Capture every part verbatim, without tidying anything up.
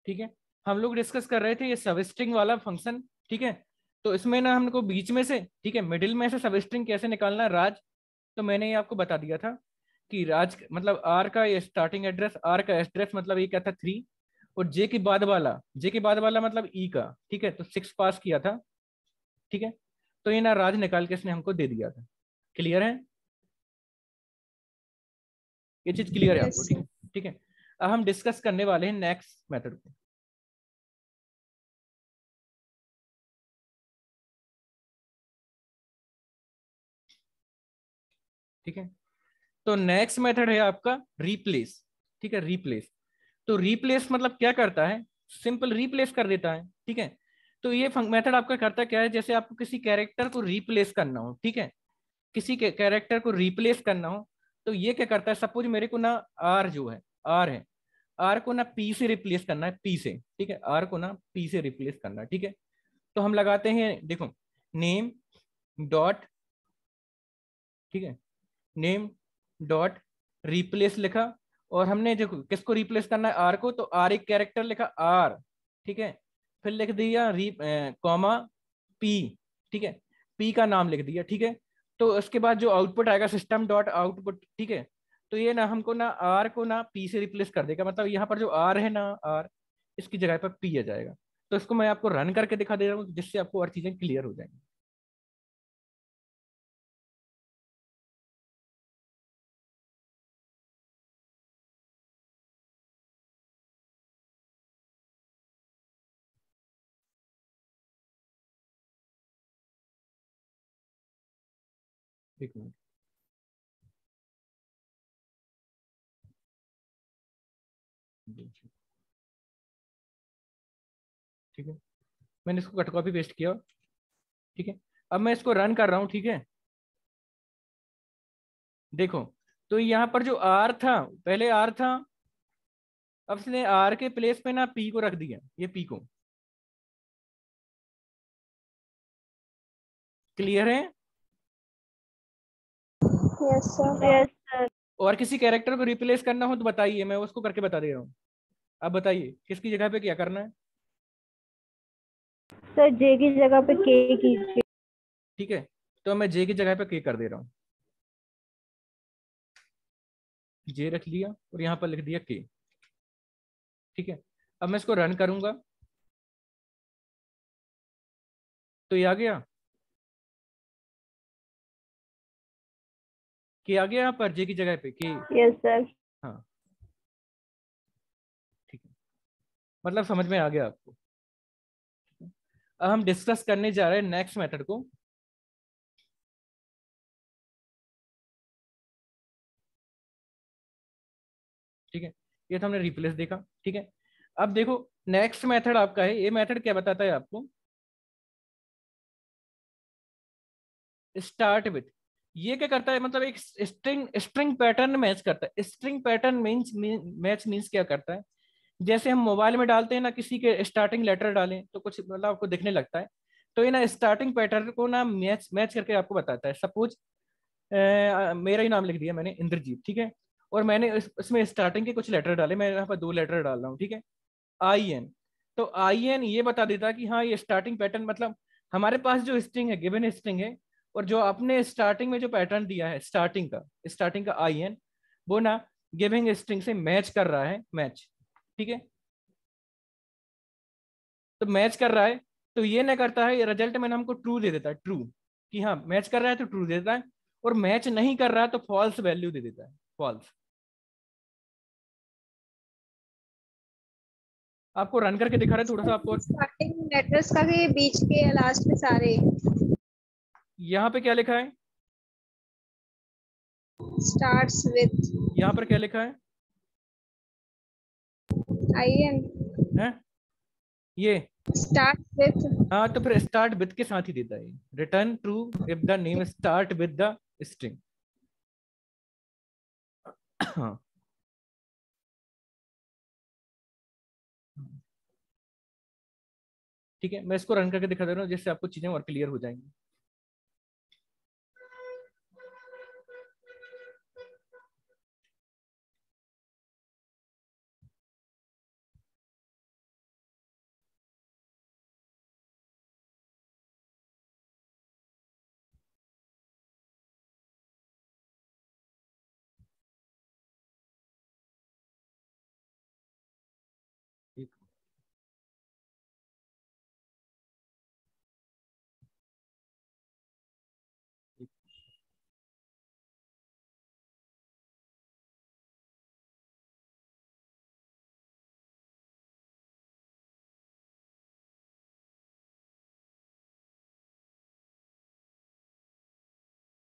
ठीक है, हम लोग डिस्कस कर रहे थे ये सबस्ट्रिंग वाला फंक्शन। ठीक है, तो इसमें ना हमको बीच में से, ठीक है, मिडिल में से सबस्ट्रिंग कैसे निकालना है, राज। तो मैंने ये आपको बता दिया था कि राज मतलब आर का ये स्टार्टिंग एड्रेस, आर का एड्रेस मतलब ये क्या था, थ्री, और जे के बाद वाला, जे के बाद वाला मतलब ई का, ठीक है, तो सिक्स पास किया था। ठीक है, तो ये ना राज निकाल के इसने हमको दे दिया था। क्लियर है, ये चीज क्लियर है यस आपको? ठीक सर। है, ठीक है। अब हम डिस्कस करने वाले हैं नेक्स्ट मेथड को। ठीक है, तो नेक्स्ट मेथड है आपका रिप्लेस। ठीक है, रिप्लेस। तो रिप्लेस मतलब क्या करता है, सिंपल रिप्लेस कर देता है। ठीक है, तो ये मेथड आपका करता क्या है, जैसे आपको किसी कैरेक्टर को रिप्लेस करना हो, ठीक है, किसी के कैरेक्टर को रिप्लेस करना हो, तो ये क्या करता है, सपोज मेरे को ना आर जो है, आर है, आर को ना पी से रिप्लेस करना है, पी से। ठीक है, आर को ना पी से रिप्लेस करना है। ठीक है, तो हम लगाते हैं, देखो, नेम डॉट, ठीक है, नेम डॉट रिप्लेस लिखा, और हमने जो किसको रिप्लेस करना है, आर को, तो आर एक कैरेक्टर लिखा आर। ठीक है, फिर लिख दिया री कॉमा पी। ठीक है, पी का नाम लिख दिया। ठीक है, तो उसके बाद जो आउटपुट आएगा सिस्टम डॉट आउटपुट। ठीक है, तो ये ना हमको ना आर को ना पी से रिप्लेस कर देगा, मतलब यहाँ पर जो आर है ना, आर, इसकी जगह पर पी आ जाएगा। तो इसको मैं आपको रन करके दिखा दे रहा हूँ, जिससे आपको और चीजें क्लियर हो जाएंगी। एक मिनट। ठीक है, मैंने इसको कट कॉपी पेस्ट किया। ठीक है, अब मैं इसको रन कर रहा हूँ। ठीक है, देखो, तो यहाँ पर जो आर था, पहले आर था, अब इसने आर के प्लेस पे ना पी को रख दिया, ये पी को। क्लियर है? Yes sir. Yes sir. और किसी कैरेक्टर को रिप्लेस करना हो तो बताइए, मैं उसको करके बता दे रहा हूँ। अब बताइए किसकी जगह पे क्या करना है। सर जे की जगह पे के कीजिए। ठीक है, तो मैं जे की जगह पे के कर दे रहा हूँ, जे रख लिया और यहाँ पर लिख दिया के। ठीक है, अब मैं इसको रन करूंगा, तो ये आ गया, के आ गया यहाँ पर जे की जगह पे के। Yes sir. हाँ, ठीक है, मतलब समझ में आ गया आपको। अब हम डिस्कस करने जा रहे हैं नेक्स्ट मेथड को। ठीक है, ये तो हमने रिप्लेस देखा। ठीक है, अब देखो नेक्स्ट मेथड आपका है, ये मेथड क्या बताता है आपको, स्टार्ट विथ। ये क्या करता है, मतलब एक स्ट्रिंग स्ट्रिंग पैटर्न मैच करता है। String pattern means match means क्या करता है, जैसे हम मोबाइल में डालते हैं ना, किसी के स्टार्टिंग लेटर डालें तो कुछ मतलब आपको दिखने लगता है, तो ये ना स्टार्टिंग पैटर्न को ना मैच मैच करके आपको बताता है। सपोज मेरा ही नाम लिख दिया मैंने, इंद्रजीत। ठीक है, और मैंने इस, इसमें स्टार्टिंग के कुछ लेटर डाले, मैं यहाँ पर दो लेटर डाल रहा हूँ। ठीक है, आई एन, तो आई एन ये बता देता है कि हाँ ये स्टार्टिंग पैटर्न, मतलब हमारे पास जो स्ट्रिंग है, गिवन स्ट्रिंग है, और जो आपने स्टार्टिंग में जो पैटर्न दिया है स्टार्टिंग का, स्टार्टिंग का आई एन, वो ना गिविंग स्ट्रिंग से मैच कर रहा है, मैच। ठीक है, तो मैच कर रहा है, तो ये ना करता है, ये रिजल्ट में ना हमको ट्रू दे देता है, ट्रू, कि हाँ मैच कर रहा है तो ट्रू दे देता है, और मैच नहीं कर रहा है तो फॉल्स वैल्यू दे देता है, फॉल्स। आपको रन करके दिखा रहे हैं थोड़ा सा आपको। स्टार्टिंग लेटर्स का भी बीच के लास्ट में सारे यहाँ पे क्या लिखा है, स्टार्ट्स विथ यहाँ पर क्या लिखा है, आई एन। है ये। Starts with. हाँ, तो फिर स्टार्ट विद के साथ ही देता है, return true if the name start with the string. हाँ, ठीक है, मैं इसको रन करके दिखा दे रहा हूँ, जिससे आपको चीजें और क्लियर हो जाएंगी।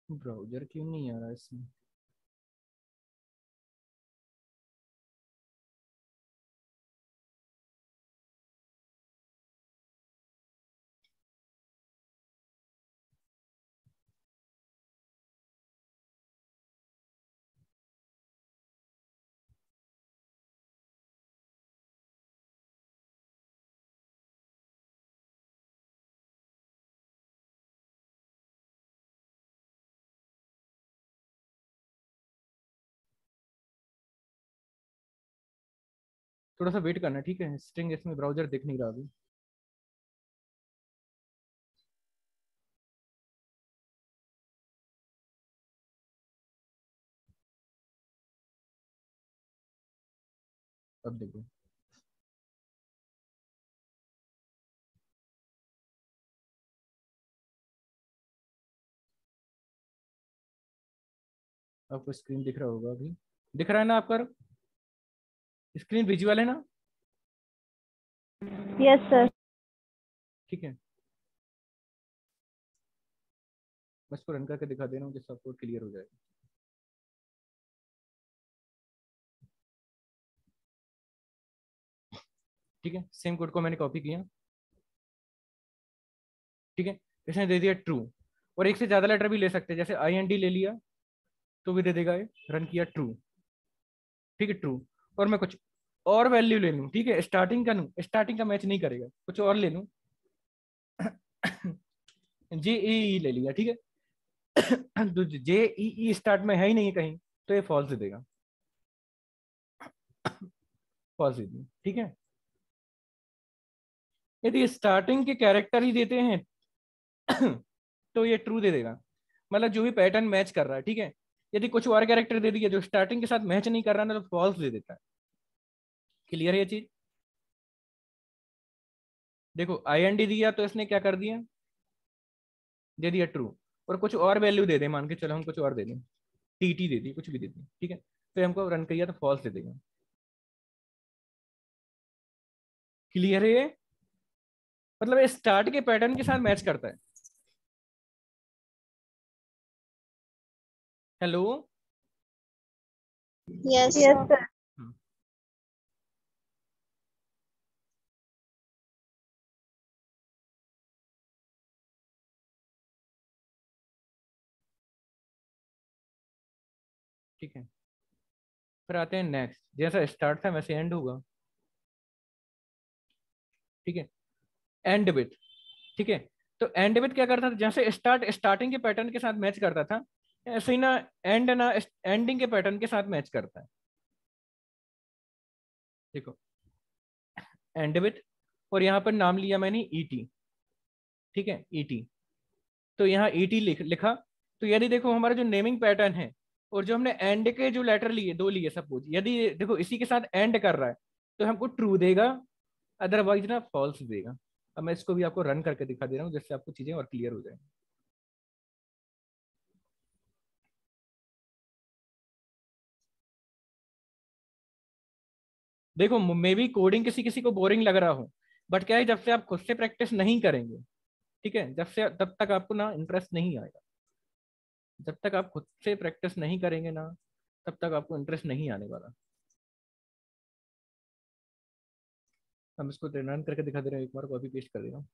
ब्राउजर क्यों नहीं आ रहा इसमें? थोड़ा सा वेट करना, ठीक है? स्ट्रिंग इसमें ब्राउजर दिख नहीं रहा अभी। अब देखो, आपको स्क्रीन दिख रहा होगा अभी? दिख रहा है ना आपका? स्क्रीन विजुअल है ना? Yes sir. ठीक है, मैं इसको रन करके दिखा दे रहा हूँ जिससे आपको क्लियर हो जाएगा। ठीक है, सेम कोड को मैंने कॉपी किया। ठीक है, इसने दे दिया ट्रू, और एक से ज्यादा लेटर भी ले सकते हैं, जैसे आई एन डी ले लिया तो भी दे देगा ये। रन किया, ट्रू। ठीक है, ट्रू। और मैं कुछ और वैल्यू ले लूँ, ठीक है? स्टार्टिंग का लूँ, स्टार्टिंग का मैच नहीं करेगा, कुछ और ले लूँ। जे ई ले लिया, ठीक है? तो जे ई स्टार्ट में है ही नहीं कहीं, तो ये फॉल्स दे देगा। फॉल्स दे दिया, ठीक है? यदि स्टार्टिंग के कैरेक्टर ही देते हैं तो ये ट्रू दे देगा, मतलब जो भी पैटर्न मैच कर रहा है, ठीक है? यदि कुछ और कैरेक्टर दे दिया जो स्टार्टिंग के साथ मैच नहीं कर रहा ना, तो फॉल्स दे देता है। क्लियर है ये चीज? देखो, आई एन डी दिया तो इसने क्या कर दिया, दे दिया ट्रू। और कुछ और वैल्यू दे दे, मान के चलो हम कुछ और दे दें, टी टी दे दी, कुछ भी दे दी, ठीक है? तो हमको रन किया तो फॉल्स दे देगा। क्लियर है ये? मतलब स्टार्ट के पैटर्न के साथ मैच करता है। Hello? Yes yes sir. Sir. ठीक है, फिर आते हैं नेक्स्ट। जैसा स्टार्ट था वैसे एंड होगा, ठीक है? एंड विथ, ठीक है? तो एंड विथ क्या करता था, जैसे स्टार्ट स्टार्टिंग के पैटर्न के साथ मैच करता था, ऐसे ही ना एंड ना एंडिंग के पैटर्न के साथ मैच करता है। देखो, एंड विथ, और यहाँ पर नाम लिया मैंने ईटी, ठीक है? ईटी। तो यहाँ ईटी लिख लिखा। तो यदि देखो हमारा जो नेमिंग पैटर्न है, और जो हमने एंड के जो लेटर लिए, दो लिए सपोज, यदि देखो इसी के साथ एंड कर रहा है तो हमको ट्रू देगा, अदरवाइज ना फॉल्स देगा। अब मैं इसको भी आपको रन करके दिखा दे रहा हूँ जिससे आपको चीजें और क्लियर हो जाए। देखो, मे भी कोडिंग किसी किसी को बोरिंग लग रहा हो, बट क्या है, जब से आप खुद से प्रैक्टिस नहीं करेंगे, ठीक है, जब से तब तक आपको ना इंटरेस्ट नहीं आएगा। जब तक आप खुद से प्रैक्टिस नहीं करेंगे ना, तब तक आपको इंटरेस्ट नहीं आने वाला। हम इसको रन करके दिखा दे रहे हैं, एक बार कॉपी पेस्ट कर दे रहा हूँ।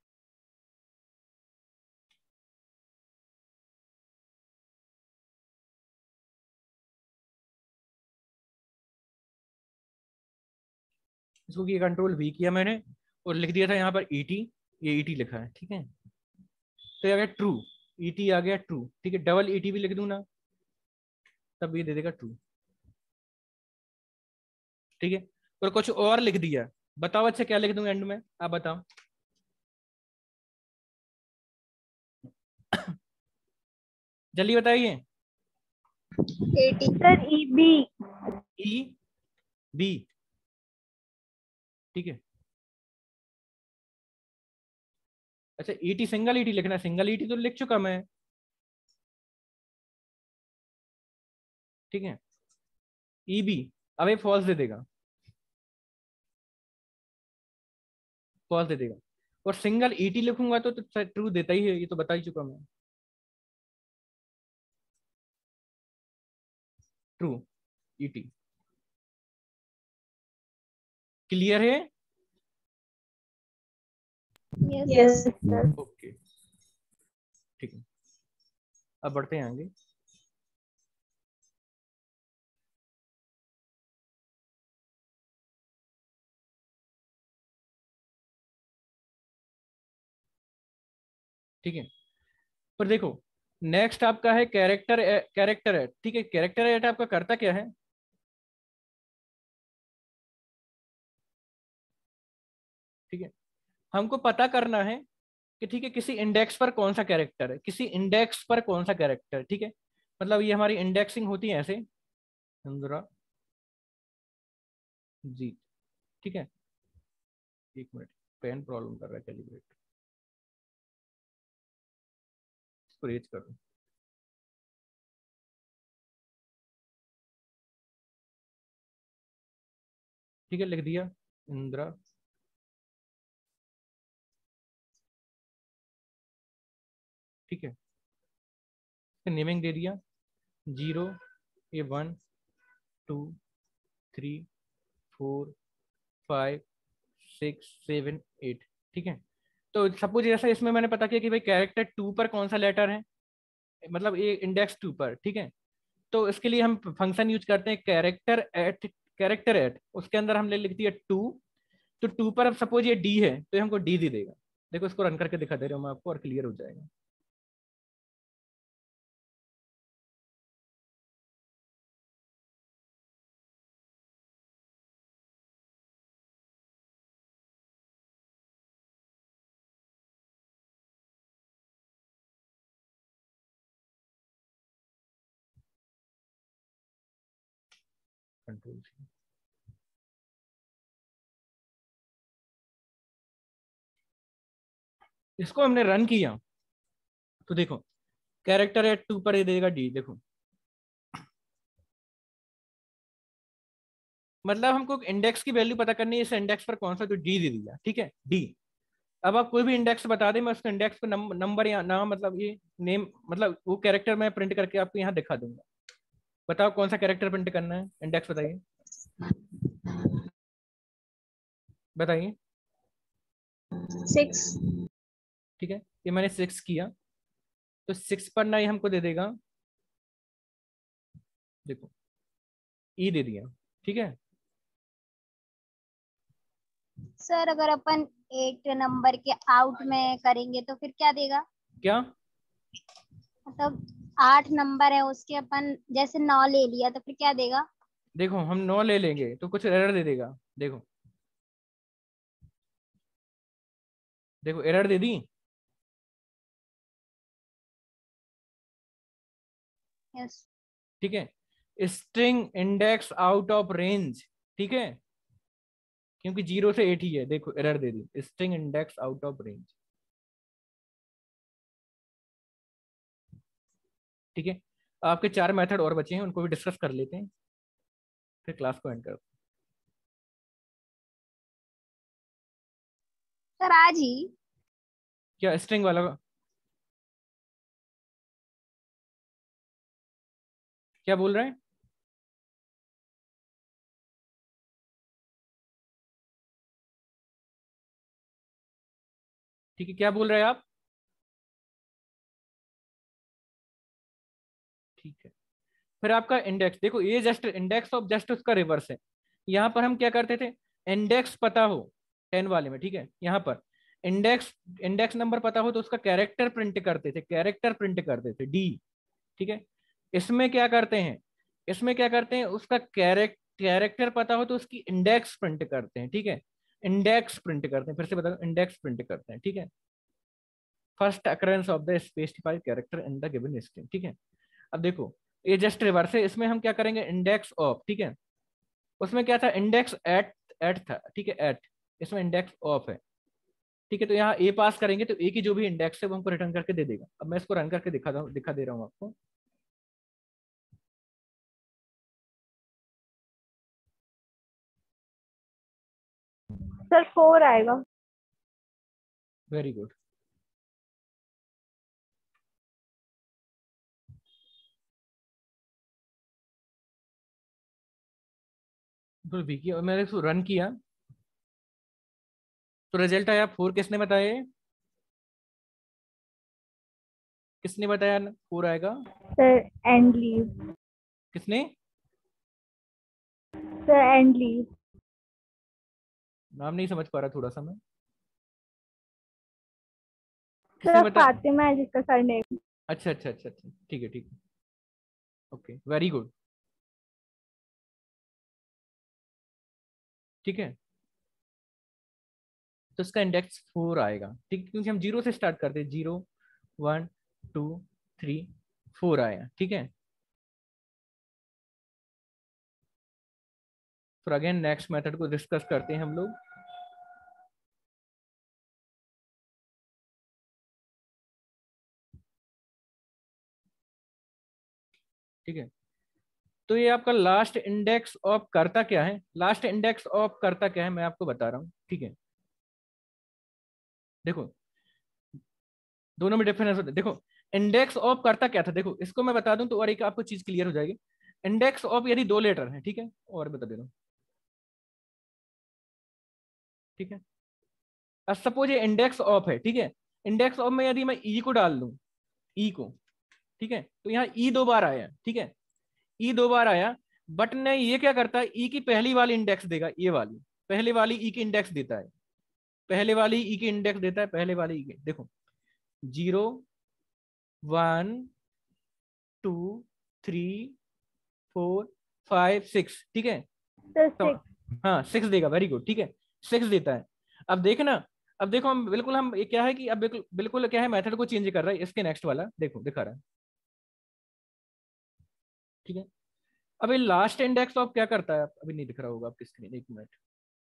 इसको किया कंट्रोल वी किया मैंने, और लिख दिया था यहाँ पर ईटी, ये ईटी लिखा है, ठीक है? तो ये आ गया ट्रू, ईटी आ गया ट्रू, ठीक है? डबल ईटी भी लिख दूं ना, तब ये दे देगा ट्रू, ठीक है? और कुछ और लिख दिया, बताओ अच्छा क्या लिख दूं एंड में, आप बताओ। जल्दी बताइए। A T. Sir E B. E B, ठीक है? अच्छा, ईटी सिंगल ईटी लिखना है, सिंगल ईटी तो लिख चुका मैं, ठीक है? ई बी, अब ये फॉल्स दे देगा, फॉल्स दे देगा। और सिंगल ईटी लिखूंगा तो ट्रू देता ही है, ये तो बता ही चुका मैं। True, E T. क्लियर है? Yes sir. ओके ठीक है, अब बढ़ते हैं आगे। ठीक है, पर देखो नेक्स्ट आपका है कैरेक्टर कैरेक्टर एट। ठीक है, कैरेक्टर एट आपका करता क्या है? ठीक है, हमको पता करना है कि ठीक है किसी इंडेक्स पर कौन सा कैरेक्टर है, किसी इंडेक्स पर कौन सा कैरेक्टर। ठीक है, मतलब ये हमारी इंडेक्सिंग होती है ऐसे, इंदिरा जी। ठीक है, एक मिनट, पेन प्रॉब्लम कर रहा है, कैलिब्रेट इसको रेज कर दूं। ठीक है, लिख दिया इंदिरा। ठीक है, नेमिंग दे दिया, जीरो, ये one, two, three, four, five, six, seven, eight. ठीक है, तो सपोज जैसा इसमें मैंने पता किया कि भाई कैरेक्टर टू पर कौन सा लेटर है, मतलब ये इंडेक्स टू पर। ठीक है, तो इसके लिए हम फंक्शन यूज करते हैं कैरेक्टर एट। कैरेक्टर एट उसके अंदर हमने लिख दिया टू, तो टू पर अब सपोज ये डी है तो ये हमको डी दे देगा। देखो इसको रन करके दिखा दे रहा हूँ मैं आपको और क्लियर हो जाएगा। कंट्रोल सी, इसको हमने रन किया तो देखो कैरेक्टर एट टू पर ये देगा डी। देखो मतलब हमको इंडेक्स की वैल्यू पता करनी है, इस इंडेक्स पर कौन सा, तो डी दे दिया। ठीक है, डी। अब आप कोई भी इंडेक्स बता दें, मैं उसके इंडेक्स पे नम, नंबर या नाम, मतलब ये नेम, मतलब वो कैरेक्टर मैं प्रिंट करके आपको यहाँ दिखा दूंगा। बताओ कौन सा कैरेक्टर प्रिंट करना है, इंडेक्स बताइए, बताइए। सिक्स। ठीक है, ये मैंने सिक्स किया तो सिक्स पर ना ही हमको दे देगा, देखो ई दे दिया। ठीक है, सर अगर अपन एट नंबर के आउट में करेंगे तो फिर क्या देगा? क्या? मतलब आठ नंबर है उसके, अपन जैसे नौ ले लिया तो फिर क्या देगा? देखो हम नौ ले लेंगे तो कुछ एरर दे देगा। देखो देखो एरर दे दी। यस। ठीक है, string index out of range. ठीक है, क्योंकि जीरो से एट ही है, देखो एरर दे दी, string index out of range. ठीक है, आपके चार मेथड और बचे हैं, उनको भी डिस्कस कर लेते हैं, फिर क्लास को एंड करते हैं। सर आज ही? क्या स्ट्रिंग वाला? क्या बोल रहे हैं? ठीक है, क्या बोल रहे हैं आप? ठीक है, फिर आपका इंडेक्स, देखो ये जस्ट इंडेक्स ऑफ जस्ट उसका रिवर्स है। यहाँ पर हम क्या करते थे, इंडेक्स पता हो टेन वाले में, ठीक है, यहाँ पर इंडेक्स इंडेक्स नंबर पता हो तो उसका कैरेक्टर प्रिंट करते थे, कैरेक्टर प्रिंट करते थे डी। ठीक है, इसमें क्या करते हैं, इसमें क्या करते हैं, उसका कैरेक्ट कैरेक्टर पता हो तो उसकी इंडेक्स प्रिंट करते हैं। ठीक है, इंडेक्स प्रिंट करते हैं, फिर से बता, इंडेक्स प्रिंट करते हैं। ठीक है, first occurrence of the specified character in the given string. ठीक है, अब देखो ये जस्ट रिवर्स है, इसमें हम क्या करेंगे, इंडेक्स ऑफ। ठीक है, उसमें क्या था, इंडेक्स एट एट था। ठीक है, एट, इसमें इंडेक्स ऑफ है। ठीक है, तो यहाँ ए पास करेंगे तो ए की जो भी इंडेक्स है वो हमको रिटर्न करके दे देगा। अब मैं इसको रन करके दिखा दिखा दे रहा हूँ आपको। सर फोर आएगा। Very good. तो वी की मैंने इसको रन किया तो रिजल्ट आया फोर। किसने बताया? किसने बताया फोर आएगा? सर एंड लीव। किसने? सर एंड लीव। नाम नहीं समझ पा रहा थोड़ा सा मैं। किसने सर बताया? फातिमा है जिसका सर नेम। अच्छा अच्छा अच्छा अच्छा, ठीक है ठीक है, ओके वेरी गुड। ठीक है, तो इसका इंडेक्स फोर आएगा, ठीक है, क्योंकि हम जीरो से स्टार्ट करते हैं। Zero, one, two, three, four आया। ठीक है, फिर अगेन नेक्स्ट मेथड को डिस्कस करते हैं हम लोग। ठीक है, तो ये आपका लास्ट इंडेक्स ऑफ करता क्या है? लास्ट इंडेक्स ऑफ करता क्या है मैं आपको बता रहा हूँ। ठीक है, देखो दोनों में डिफरेंस होता है। देखो इंडेक्स ऑफ करता क्या था, देखो इसको मैं बता दूं तो और एक आपको चीज क्लियर हो जाएगी। इंडेक्स ऑफ यदि दो लेटर है, ठीक है, और बता दे रहा हूं। ठीक है, अब सपोज ये इंडेक्स ऑफ है, ठीक है, इंडेक्स ऑफ में यदि मैं ई को डाल दूं, ई को, ठीक है, तो यहाँ ई दो बार आया। ठीक है, ई दो बार आया, बट ने ये क्या करता है, ई की पहली वाली इंडेक्स देगा, ये वाली पहले वाली ई की इंडेक्स देता है, पहले वाली ई की इंडेक्स देता है, पहले वाली ई की। देखो zero, one, two, three, four, five, six. ठीक है, सर तो सिक्स। हाँ सिक्स देगा, वेरी गुड। ठीक है, सिक्स देता है। अब देखना, अब देखो हम बिल्कुल, हम ये क्या है कि अब बिल्कुल बिल्कुल क्या है, मेथड को चेंज कर रहा है। इसके नेक्स्ट वाला देखो दिखा रहा है। ठीक है, अभी लास्ट इंडेक्स ऑफ क्या करता है, अभी नहीं दिख रहा होगा आपकी स्क्रीन, एक मिनट।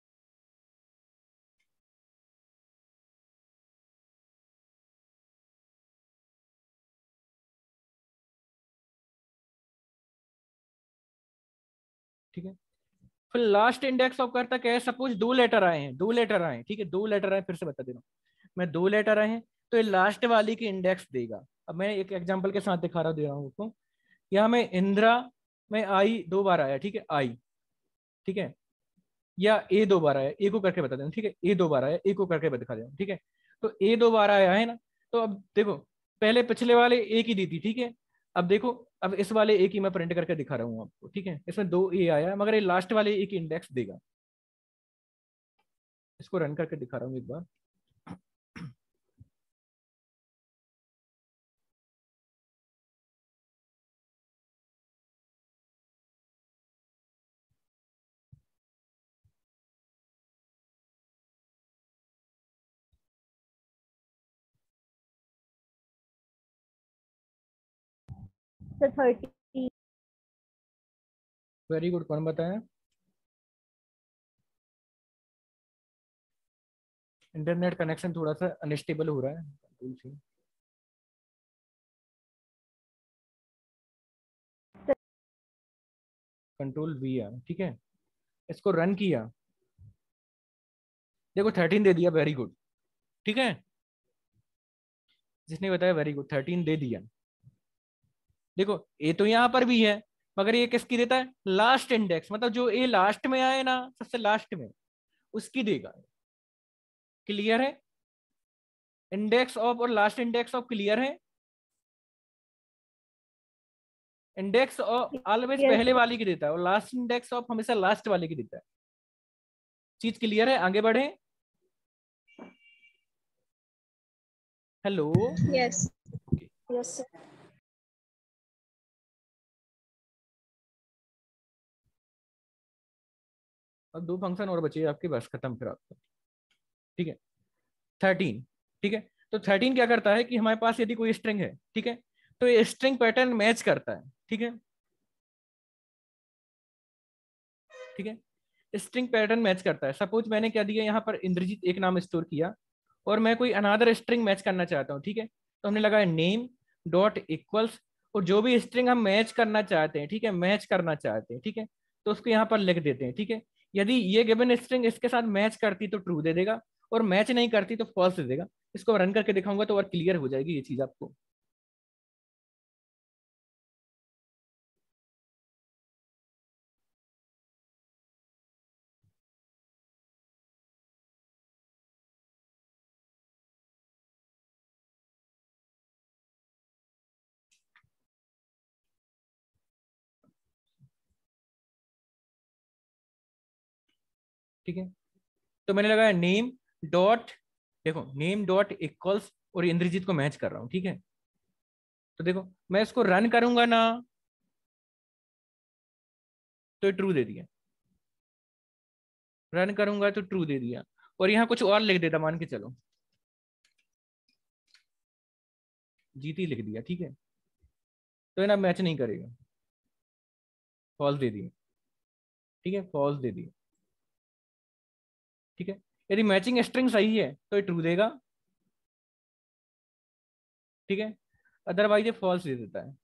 ठीक है, फिर लास्ट इंडेक्स ऑफ करता क्या है, सपोज दो लेटर आए हैं, दो लेटर आए हैं, ठीक है, दो लेटर आए, फिर से बता दे रहा हूँ मैं, दो लेटर आए हैं तो ये लास्ट वाली की इंडेक्स देगा। अब मैं एक एग्जांपल के साथ दिखा रहा दे रहा हूँ आपको। यहाँ में इंदिरा में आई दो बार आया, ठीक है, आई, ठीक है, या ए दो बार आया, ए को करके बता दें। ठीक है, ए दो बार आया, ए को करके दिखा दें। ठीक है, तो ए दो बार आया है ना, तो अब देखो पहले पिछले वाले ए की दी थी, ठीक है, अब देखो अब इस वाले ए की मैं प्रिंट करके दिखा रहा हूँ आपको। ठीक है, इसमें दो ए आया मगर ये लास्ट वाले ए की इंडेक्स देगा। इसको रन करके दिखा रहा हूँ एक बार। Sir thirty. वेरी गुड, कौन बताया? इंटरनेट कनेक्शन थोड़ा सा अनस्टेबल हो रहा है, कंट्रोल वी है। ठीक है, इसको रन किया, देखो थर्टीन दे दिया, वेरी गुड। ठीक है, जिसने बताया वेरी गुड, थर्टीन दे दिया। देखो ए तो यहाँ पर भी है मगर ये किसकी देता है, लास्ट इंडेक्स, मतलब जो ए लास्ट में आए ना, सबसे लास्ट में, उसकी देगा। क्लियर है? इंडेक्स ऑफ और लास्ट इंडेक्स ऑफ क्लियर है? Index of always yes. पहले वाली की देता है और लास्ट इंडेक्स ऑफ हमेशा लास्ट वाले की देता है। चीज क्लियर है? आगे बढ़े। हेलो। यस। Yes sir. अब दो फंक्शन और बचे आपके, बस खत्म फिर आपका। ठीक है, थर्टीन। ठीक है, तो थर्टीन क्या करता है कि हमारे पास यदि कोई स्ट्रिंग है, ठीक है, तो ये स्ट्रिंग पैटर्न मैच करता है। ठीक है, ठीक है, स्ट्रिंग पैटर्न मैच करता है। सपोज मैंने क्या दिया यहाँ पर, इंद्रजीत एक नाम स्टोर किया और मैं कोई अनादर स्ट्रिंग मैच करना चाहता हूँ। ठीक है, तो हमने लगाया नेम डॉट इक्वल्स, और जो भी स्ट्रिंग हम मैच करना चाहते हैं, ठीक है, मैच करना चाहते हैं, ठीक है, तो उसको यहाँ पर लिख देते हैं। ठीक है, यदि ये गिवन स्ट्रिंग इसके साथ मैच करती तो ट्रू दे देगा और मैच नहीं करती तो फॉल्स दे देगा। इसको रन करके दिखाऊंगा तो और क्लियर हो जाएगी ये चीज आपको। ठीक है, तो मैंने लगाया नेम डॉट, देखो नेम डॉट इक्वल्स और इंद्रजीत को मैच कर रहा हूं। ठीक है, तो देखो मैं इसको रन करूंगा ना तो ट्रू दे दिया, रन करूंगा तो ट्रू दे दिया, और यहाँ कुछ और लिख देता, मान के चलो जीती लिख दिया। ठीक है, तो ना मैच नहीं करेगा, फॉल्स दे दिया। ठीक है, फॉल्स दे दिया। ठीक है, यदि मैचिंग स्ट्रिंग सही है तो ये ट्रू देगा। ठीक है, अदरवाइज ये फॉल्स दे देता है,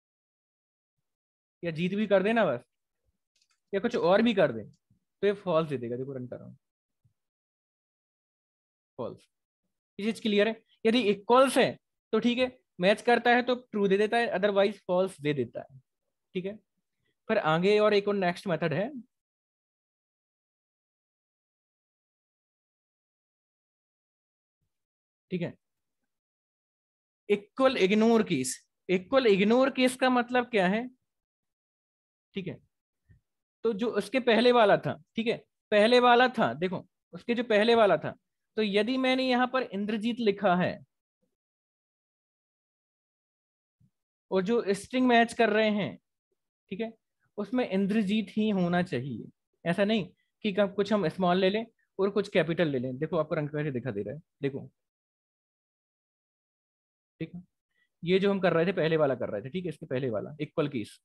या जीत भी कर देना बस, या कुछ और भी कर दे तो ये फॉल्स दे देगा। देखो रन कर रहा हूं, फॉल्स। ये चीज क्लियर है? यदि इक्वल्स है तो ठीक है, मैच करता है तो ट्रू दे देता है, अदरवाइज फॉल्स दे देता है। ठीक है, फिर आगे और एक और नेक्स्ट मेथड है, ठीक है, equal ignore case. Equal ignore case का मतलब क्या है? ठीक है, तो जो उसके पहले वाला था, ठीक है, पहले वाला था, देखो उसके जो पहले वाला था, तो यदि मैंने यहां पर इंद्रजीत लिखा है और जो स्ट्रिंग मैच कर रहे हैं, ठीक है, उसमें इंद्रजीत ही होना चाहिए। ऐसा नहीं कि कब कुछ हम स्मॉल ले लें और कुछ कैपिटल ले लें। देखो आपको रंग कैसे दिखा दे रहा है, देखो। ठीक है, ये जो हम कर रहे थे पहले वाला कर रहे थे, ठीक है, इसके पहले वाला इक्वल केस।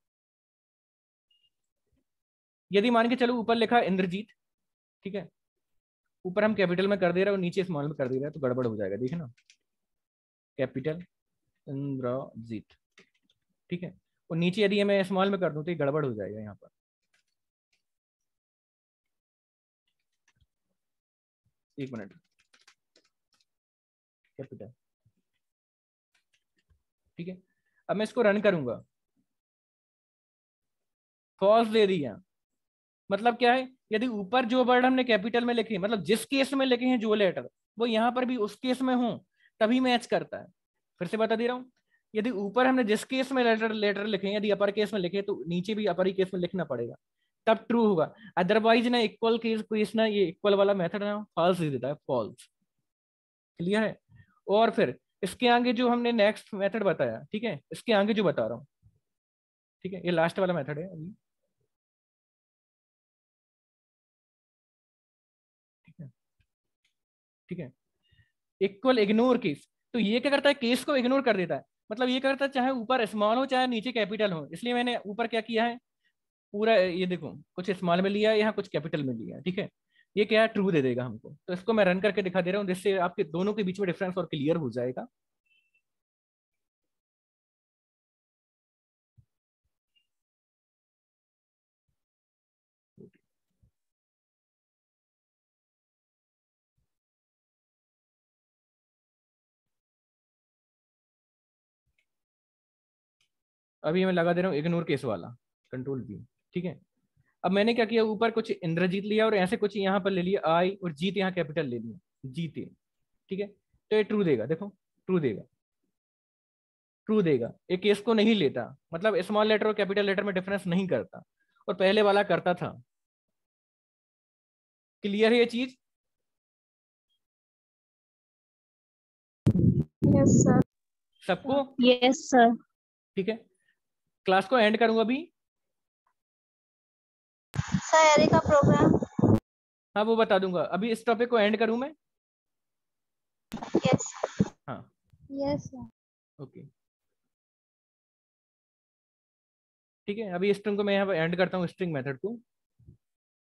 यदि मान के चलो ऊपर लिखा इंद्रजीत, ठीक है, ऊपर हम कैपिटल में कर दे रहे हैं और नीचे स्मॉल में कर दे रहे हैं, तो गड़बड़ हो जाएगा। देखिए ना, कैपिटल इंद्रजीत, ठीक है, और नीचे यदि मैं स्मॉल में कर दूं तो ये गड़बड़ हो जाएगा यहाँ पर। एक मिनट, कैपिटल, ठीक है, अब मैं इसको रन करूंगा, फॉल्स दे दिया। मतलब क्या है? यदि ऊपर जो वर्ड हमने कैपिटल में लिखे, मतलब जिस केस में लिखे हैं जो लेटर, वो यहाँ पर भी उस केस में हो तभी मैच करता है। फिर से बता दे रहा हूँ, यदि ऊपर हमने जिस केस में लेटर लेटर लिखे, यदि अपर केस में लिखे तो नीचे भी अपर ही केस में लिखना पड़ेगा, तब ट्रू होगा। अदरवाइज ना इक्वल केस केस ना ये इक्वल वाला मेथड ना फॉल्स दे देता है, फॉल्स। क्लियर है? और फिर इसके आगे जो हमने नेक्स्ट मेथड बताया, ठीक है, इसके आगे जो बता रहा हूँ, ठीक है, ये लास्ट वाला मेथड है अभी। ठीक है, ठीक है, इक्वल इग्नोर केस। तो ये क्या करता है? केस को इग्नोर कर देता है। मतलब ये करता है चाहे ऊपर स्मॉल हो चाहे नीचे कैपिटल हो। इसलिए मैंने ऊपर क्या किया है, पूरा ये देखो, कुछ स्मॉल में लिया, यहाँ कुछ कैपिटल में लिया। ठीक है, ये क्या है? ट्रू दे देगा हमको। तो इसको मैं रन करके दिखा दे रहा हूँ, जिससे आपके दोनों के बीच में डिफरेंस और क्लियर हो जाएगा। अभी मैं लगा दे रहा हूँ इग्नोर केस वाला, कंट्रोल बी। ठीक है, अब मैंने क्या किया, ऊपर कुछ इंद्रजीत लिया और ऐसे कुछ यहाँ पर ले लिया आई, और जीत यहाँ कैपिटल ले लिया, जीते। ठीक है, तो ये ट्रू देगा, देखो ट्रू देगा, ट्रू देगा। ये केस को नहीं लेता, मतलब स्मॉल लेटर और कैपिटल लेटर में डिफरेंस नहीं करता, और पहले वाला करता था। क्लियर है ये चीज? Yes sir. सबको? Yes sir. ठीक है, क्लास को एंड करूंगा अभी। सर का प्रोग्राम। हाँ वो बता दूंगा, अभी इस टॉपिक को एंड करूं मैं। यस। हाँ यस ओके, ठीक है, अभी स्ट्रिंग को मैं यहाँ पर एंड करता हूँ, स्ट्रिंग मेथड को।